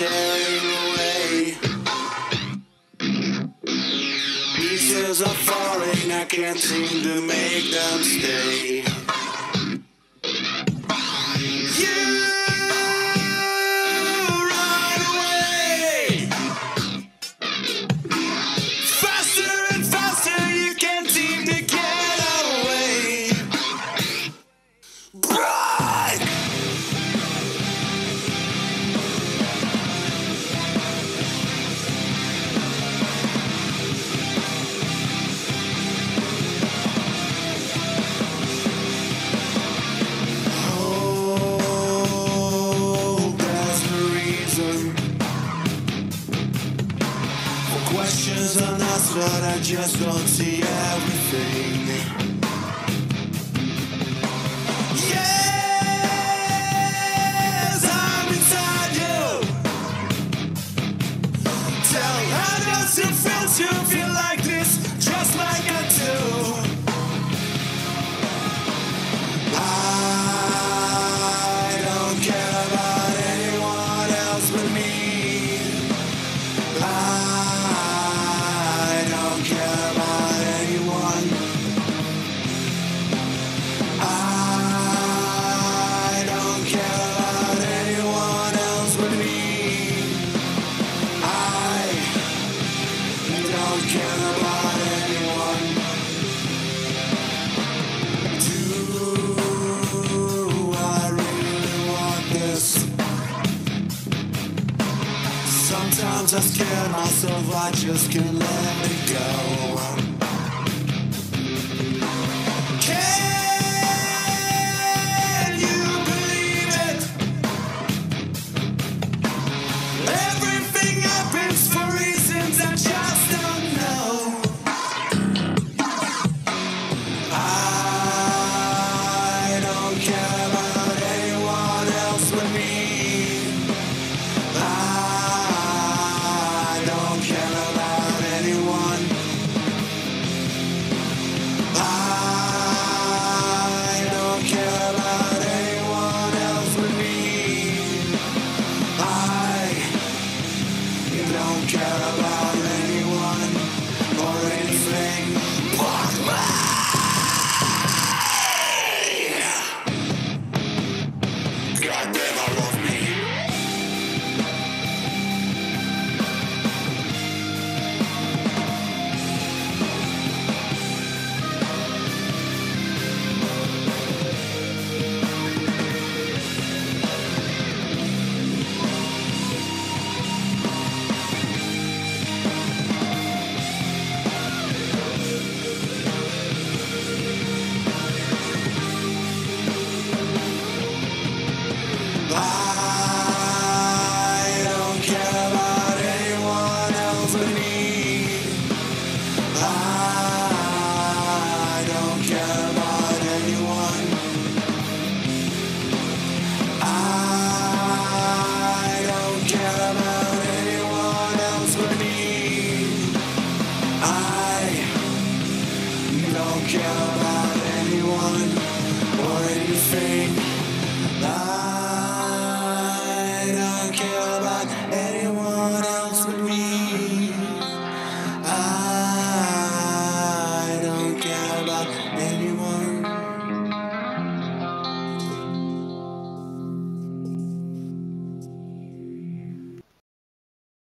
tearing away. Pieces are falling, I can't seem to make them stay. Questions unasked, but I just don't see everything. Yes, I'm inside you. Tell me, how does it feel to feel like this, just like I do? I don't care about anyone else but me. I don't care about anyone. I don't care about anyone else but me. I don't care about anyone. Do I really want this? Sometimes I scare myself, I just can't let it go. Can you believe it? Everything happens for reasons I just don't know. I don't care about anyone else but me. I don't care about anyone. I don't care about anyone else but me. I don't care about anyone or anything but me. God damn, I love me. I don't care about anyone else but me. I don't care about anyone. I don't care about anyone else but me. I don't care about anyone or anything. I don't care about anyone else but me. I don't care about anyone.